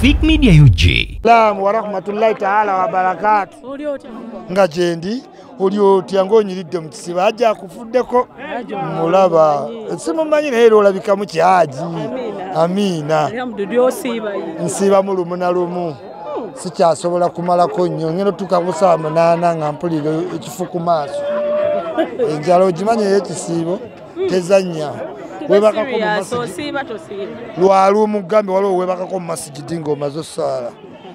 Taufik Media UG. Salamu wa rahmatullahi ta'ala wa barakatuh. Nga jendi olioti angonyiride mu kisiba ajja kufuddeko mulaba simumanyi naye olabika mu kyaji. Amina. Nsiba mu lumu na lumu. Sikyasobola kumalako nnyo ngeno tukabusa munana nga mpulira ekifu ku maaso. Enjalo gimanye ekisibo tezanya. Webaka ko masjid lwalu mugambe waliwo webaka ko masjid ngoma zo sala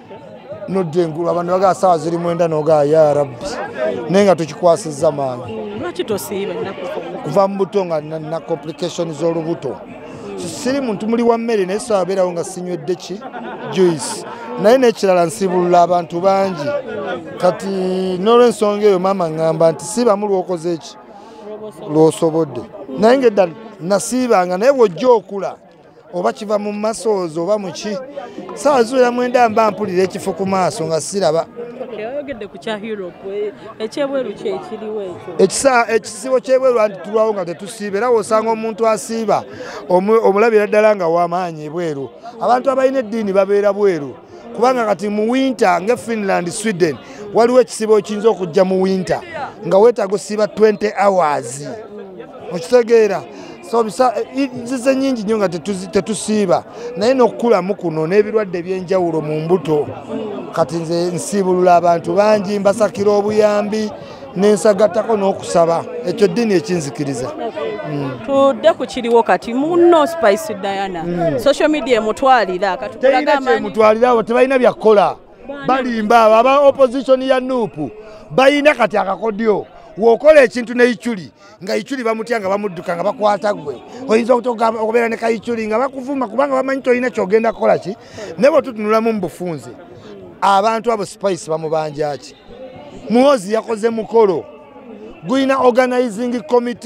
nodengula abantu baga sawa ziri mwenda noga ya rabbi nenga tukikwasiza mangi lwaki tosiiba kuva mu butonga na complications z'olubuto siri muntu muli wa mmere naye sabeerawo nga sinywedde ki juice naye n'ekirala nsibulula abantu bangi kati n'olw'ensonga eyo maama ngamba nti siba mu lwokoze eki lw'osobodde naye ngedda nasiibanga naye bw'ojja okula oba kiva mu masoozi oba mu ki sawa zuwera mwenda mba mpulira ekifo ku maaso nga siraba. Oyogedde ku kya Europe ekyebweru kyekiriwo ekyo ekisibo kyebweru anti tulwawo nga tetusiiba era wosanga omuntu asiiba omulabira ddala nga w'amaanyi ebweru. Abantu abalina eddiini babeera bweru kubanga kati mu winter nga Finland Sweden waliwo ekisibo ekiyinza okujja mu winter nga weetaaga osiiba 20 hours okitegeera. So bisa zize nyingi nnyo nga tetusiiba naye n'okukulamu kuno n'ebirwadde ebyenjawulo mu mbuto kati nze nsiibulula abantu bangi mbasakira obuyambi n'ensagattako n'okusaba ekyo ddiini ekinzikiriza. Tudde ku kiriwo kati muno Spice Diana social media emutwalira katulaga amanyi mutwalirawo tebalina byakola balimba aba opposition ya nuupu balina kati akakodyo wokola ekintu ne ichuli nga ichuli bamutya nga bamudduka nga bakwata gwe oyinza okubeera ne kayichuli nga bakuvuma kubanga bamanyi tolina kyogenda kukola ki nebo tutunulamu mu bufunze abantu abo Spice bamubanja ki muhozi yakoze mukolo guyina organizing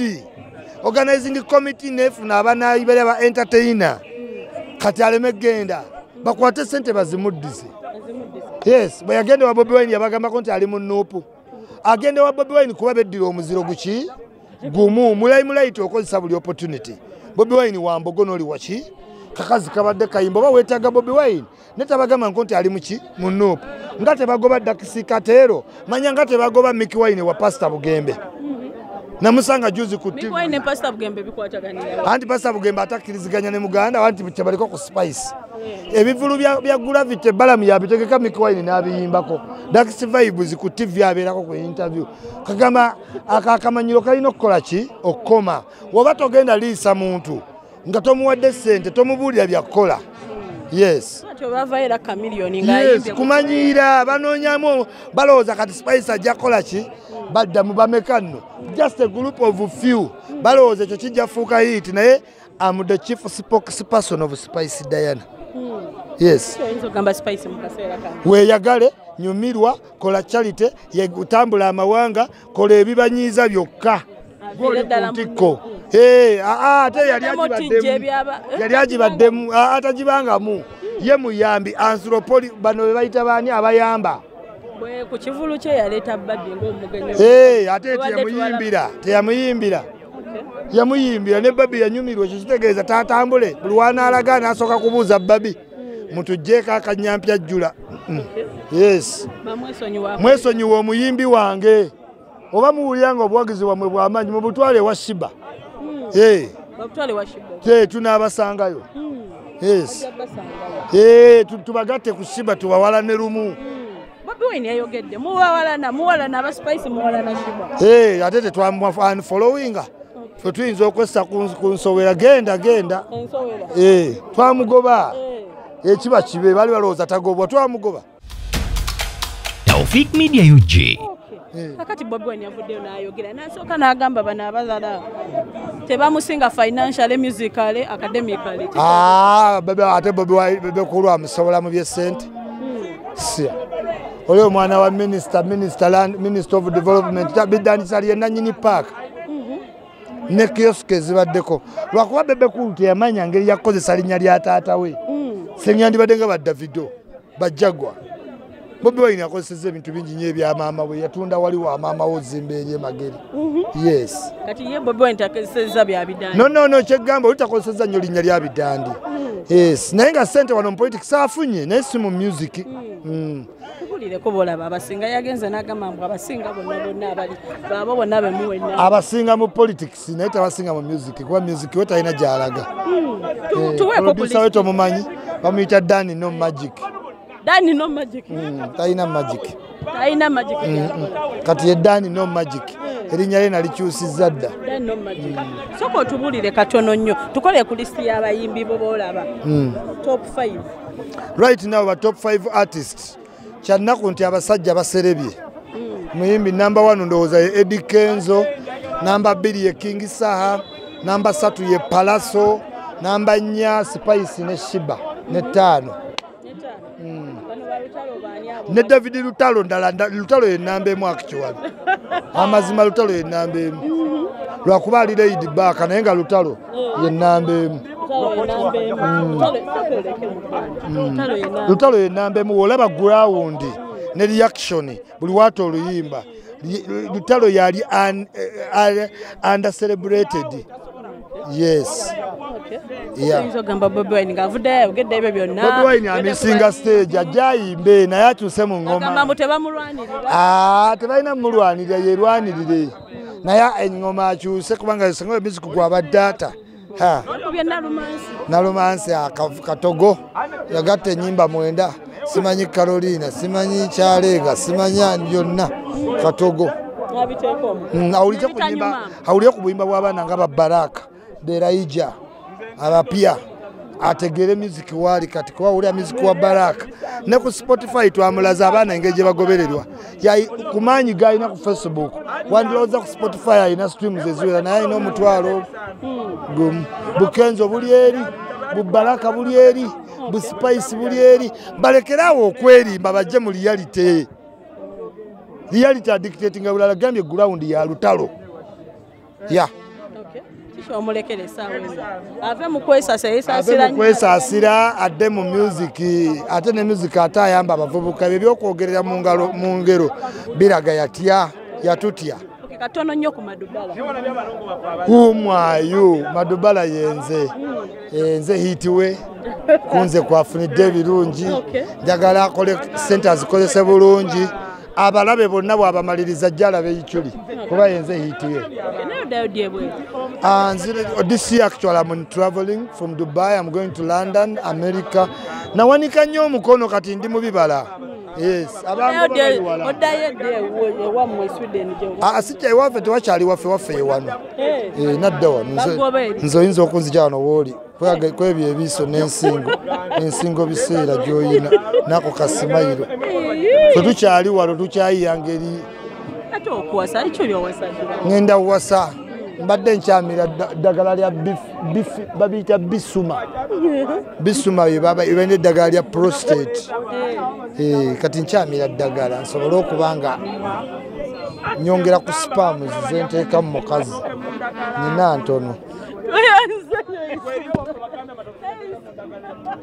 committee nefuna abanayi bali aba entertainer kati aleme genda bakwate sente bazimuddize. Yes bayagenda wa Bobi Wine yabagambako nti ali mu nuupu agende wa Bobi Wine kuba beddira omuziro guki gumu mulayi tokozesa buli opportunity. Bobi Wine wambogo noli waki kakazi kabadde kayimbo ba wetaga Bobi Wine netabagamba nti ali muki mu nuupu nga tebagoba Dakisi Katero manya nga tebagoba Mickey Wine wa Pastor Bugembe namusanga juzi ku TV Wine Pastor Bugembe bikwataganira anti Pastor Bugembe atakiriziganya ne muganda anti kyabaliko ku Spice ebivulu bya Gravity Balamu yabitegeka Mickey Wine n'abiyimbako Dakisi Vibes ku TV abeerako ku interview kagamba akakamanyiro kalina okukola ki okukoma woba togenda liisa muntu nga tomuwadde sente tomubuulira byakukola. Yes. Bavaira kamiliyoni nga yimbe. Yes, kumanyira banonyamu balowooza kati Spice ajja kola ki badda mu bamekano just a group of few balowooza ekyo kijja fuuka hit naye am the chief spokesperson of Spice Diana. Yes. Weeyagale nyumirwa kola charity yegutambula amawanga kola ebibanyiiza byokka Tiko. Ate yali agibaddemu atagibangamu ye muyambi anthropoli bano bayita baani abayamba ku kivulu kye yaleeta Babbi ng'omugenyi ate yamuyimbira ne Babbi yanyumirwa ekyo kitegeeza tatambule buli wanaalaga n'asooka kubuuza Babbi mutujjeeko akanyampya jjula. Yes mwesonyiwa omuyimbi wange oba muwulira nga obuwagizi bwamwe bw'amaanyi mu butwale wa Shiba. Tunaabasangayo. Yes. Tubagatte ku Shiba tubawala ne lumu. Bobi Wine yayogedde muwalana aba Spice muwalana Shiba. Ate tetwamufollowinga ffe tuyinza okwessa ku nsowera genda twamugoba ekiba kibe bali balowooza tagobwa twamugoba. Taufik Media UG. Kakati Bobi Wine yavuddeyo n'ayogera n'asooka n'agamba bano abazala tebamusinga financially, musically, academically. Ate Bobi Wine Bebecool amusobola mu by'essente. Oli omwana wa minister of development biddanisa yenna nnyini park ne kioske zibaddeko lwakuba Bebecool teyamanya ngeri yakozesa linnya lya taata we senyandibadde nga ba Davido bajjagwa. Bobi Wine yakozesezza ebintu bingi nnyo ebya maama we yatunda waliwo amaama wo zimba eri emageri. Yes. Kati ye Bobi Wine takozesezza bya bidandi. No kyeggamba oli takozesezza nnyo linnya lya bidandi. Yes, naye nga ssente wano mu politics afunye naye si mu music. Tubulire ko bolaba abasinga yagenze n'agamba mbu abasinga bonna abali babo bonna bemuwenna. Abasinga mu politics naye tabasinga mu music kuba music we talina gy'alaga. Tuweeko ku list omumanyi bamuyita Danny no magic. Danny no magic. Talina magic. Talina magic. Kati ye Danny no magic. Erinnya lye nalikyusizza dda. Danny no magic. Soko otubulire katono nnyo tukole ku list y'abayimbi bo boolaba. Top 5. Right now our top 5 artists. Kyannaku nti abasajja baserebye. Muyimbi number 1 ndowooza ye Eddie Kenzo, number 2 ye King Saha, number 3 ye Palaso, number 4 Spice ne Shiba ne 5. Ne David Lutalo ndala Lutalo ye number 1 actually. Amazima Lutalo ye number 1. Lwakuba ali Lady Baka naye nga Lutalo ye number 1. Lutalo ye number 1 olaba ground ne reaction buli watu oluyimba. Lutalo yali under celebrated. Yes. Yeah. Bobi Wine amisinga stage ajayimbe naye atuse mu ngoma. Tebalina yerwanirire. Naye engoma akyuse kubanga esenga music gwa data. Nalumansi Katogo yagatta ennyimba 9. Simanyi Carolina, simanyi Chalega, simanyi byonna Katogo. Awulire ku buyimba bw'abaana nga Baraka, Deraija, abapya ategere music wali kati kwa uli music wa Baraka. Ne ku Spotify twamulaza abaana engeri gye bagobererwa. Kumanyi gayina ku Facebook. Wandiloza ku Spotify ayina streams eziwera naye ayina omutwalo. Bukenzo buli eri, Baraka buli eri. Bu Spice buli eri balekerawo okwerimba bajje mu reality. Reality dictating bulala gambye ground ya Lutalo. Yeah. Okay. Kisho omulekere sawe. Ave mu kwesa asira adde mu music ate ne music atayamba abavubuka by'okwogerera mu ngero biraga yatutya. Katono nnyo ku Madubala. Kumwayo Madubala yenze. Nze hitiwe kunze kwafunidde birungi. Njagala akole centers kozese bulungi. Abalabe bonna bw'abamaliriza jjalabe yikyuli kuba yenze hitiwe. This year actually I'm traveling from Dubai. I'm going to London, America. Nawanika nnyo omukono kati ndi mu bibala. Yes, asijja ewaffe tewakyali waffe wano. Nadda wano nze oyinza okunzija wano wooli kwebyo ebiiso n'ensingo biseera gy'oyina nako kasimayiro fe tukyali wano tukyayiyanga eri ngenda wasa mbadde nkyamira ddagala lya babiyita bisuma ebenda eddagala lya prostate. Kati nkyamira ddagala nsobole okubanga nyongera ku spams ze nteeka mu mukazi nina ntono.